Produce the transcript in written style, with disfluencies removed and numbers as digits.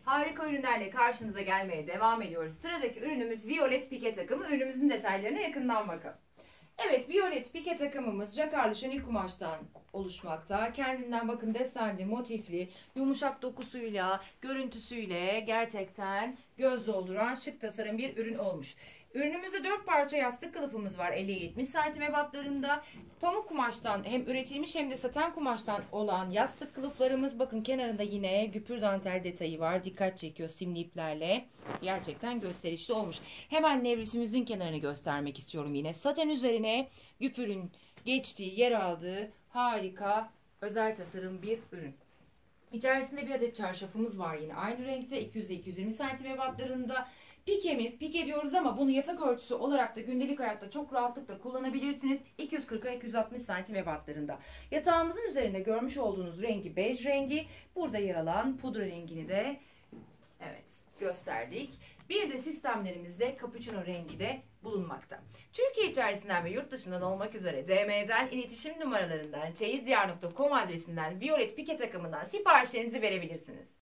Harika ürünlerle karşınıza gelmeye devam ediyoruz. Sıradaki ürünümüz Violet Pike takımı. Ürünümüzün detaylarına yakından bakalım. Evet, Violet Pike takımımız jakarlı şönil kumaştan oluşmakta. Kendinden bakın desenli, motifli, yumuşak dokusuyla, görüntüsüyle gerçekten göz dolduran şık tasarım bir ürün olmuş. Ürünümüzde 4 parça yastık kılıfımız var 50-70 santim ebatlarında. Pamuk kumaştan hem üretilmiş hem de saten kumaştan olan yastık kılıflarımız. Bakın kenarında yine güpür dantel detayı var. Dikkat çekiyor simli iplerle. Gerçekten gösterişli olmuş. Hemen nevresimizin kenarını göstermek istiyorum yine. Saten üzerine güpürün geçtiği, yer aldığı harika özel tasarım bir ürün. İçerisinde bir adet çarşafımız var yine aynı renkte 200-220 santim ebatlarında. Pikemiz, pike diyoruz ama bunu yatak örtüsü olarak da gündelik hayatta çok rahatlıkla kullanabilirsiniz. 240-260 santim ebatlarında. Yatağımızın üzerinde görmüş olduğunuz rengi bej rengi. Burada yer alan pudra rengini de evet gösterdik. Bir de sistemlerimizde cappuccino rengi de bulunmakta. Türkiye içerisinden ve yurt dışından olmak üzere DM'den, iletişim numaralarından, çeyizdiyar.com adresinden Violet Pike takımından siparişlerinizi verebilirsiniz.